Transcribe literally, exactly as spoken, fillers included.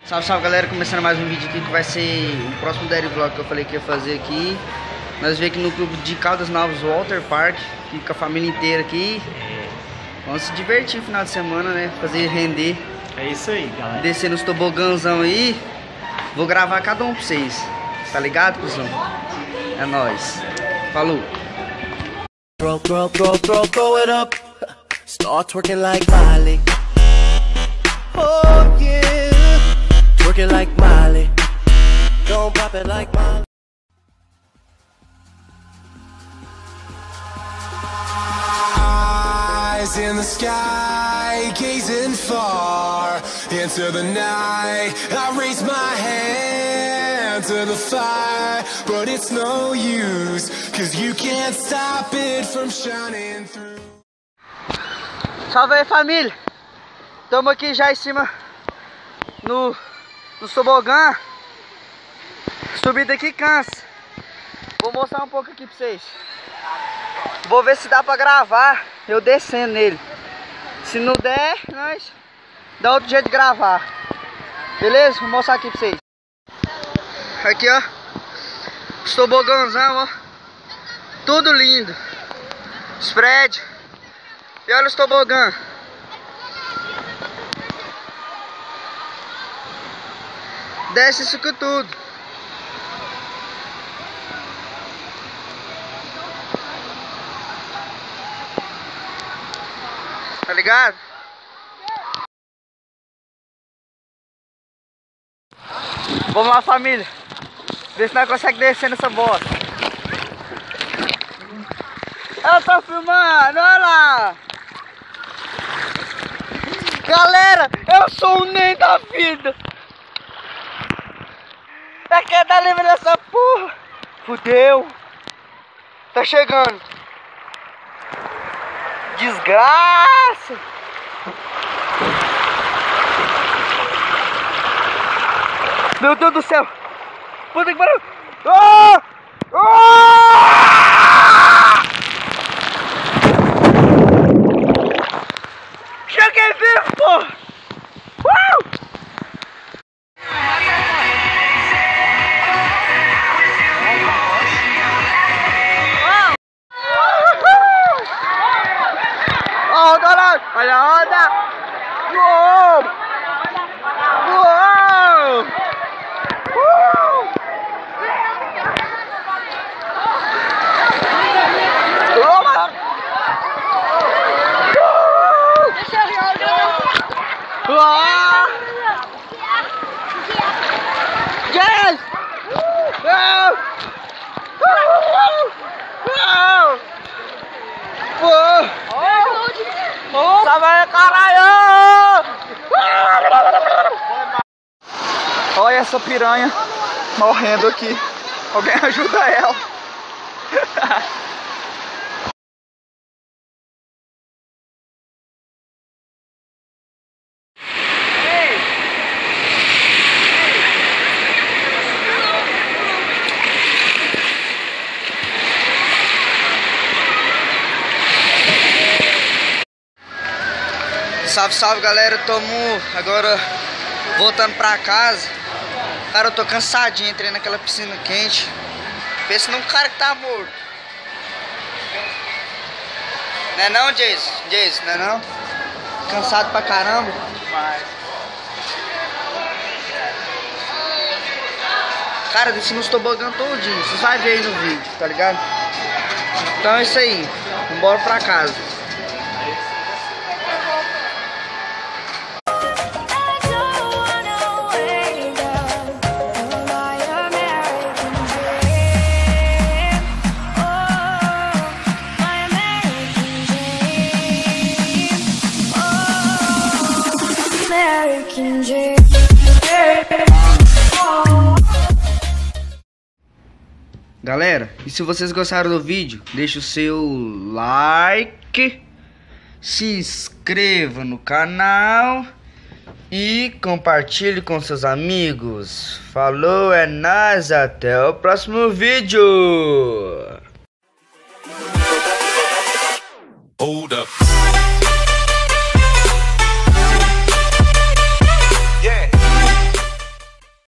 Salve, salve galera, começando mais um vídeo aqui que vai ser o próximo Daily Vlog que eu falei que ia fazer aqui. Nós veio aqui no clube de Caldas Novas Water Park, aqui com a família inteira aqui. Vamos se divertir no final de semana, né? Fazer render. É isso aí, galera. Descer nos tobogãzão aí. Vou gravar cada um pra vocês. Tá ligado, cuzão? É nóis. Falou. Throw, throw, throw, throw, throw it up. Start twerking like Miley. Oh yeah. Twerking like Miley. Don't pop it like Miley. Eyes in the sky, gazing far into the night. I raise my hand to the fire, but it's no use, cause you can't stop it from shining through. Salve aí, família! Estamos aqui já em cima no, no tobogã. Subida aqui cansa. Vou mostrar um pouco aqui pra vocês. Vou ver se dá pra gravar eu descendo nele. Se não der, nós dá outro jeito de gravar. Beleza? Vou mostrar aqui pra vocês. Aqui, ó. Os tobogãzão, ó. Tudo lindo. Os prédios. E olha os tobogã. Desce isso com tudo. Tá ligado? Vamos lá, família. Ver se nós conseguimos descer nessa bosta. Eu tô filmando, olha lá. Galera, eu sou o Ney da vida. É que dar livre dessa porra. Fudeu. Tá chegando. Desgraça. Meu Deus do céu. Puta que pariu. Ah! Ah! Cheguei vivo, porra. Uh! Olha a onda! Uou! Uou! Uh! Toma! Uh! Uau! Yes! Uau! Uau! Uau! Salve, caralho! Olha essa piranha morrendo aqui. Alguém ajuda ela. Salve, salve galera, tamo agora voltando pra casa. Cara, eu tô cansadinho, entrei naquela piscina quente. Pensa num cara que tá morto. Não é não, Jason? Jason, não é não? Cansado pra caramba. Cara, desci nos tobogã todinho, vocês vão ver aí no vídeo, tá ligado? Então é isso aí, vambora pra casa. Galera, e se vocês gostaram do vídeo, deixa o seu like, se inscreva no canal e compartilhe com seus amigos. Falou, é nóis, até o próximo vídeo. Hold up.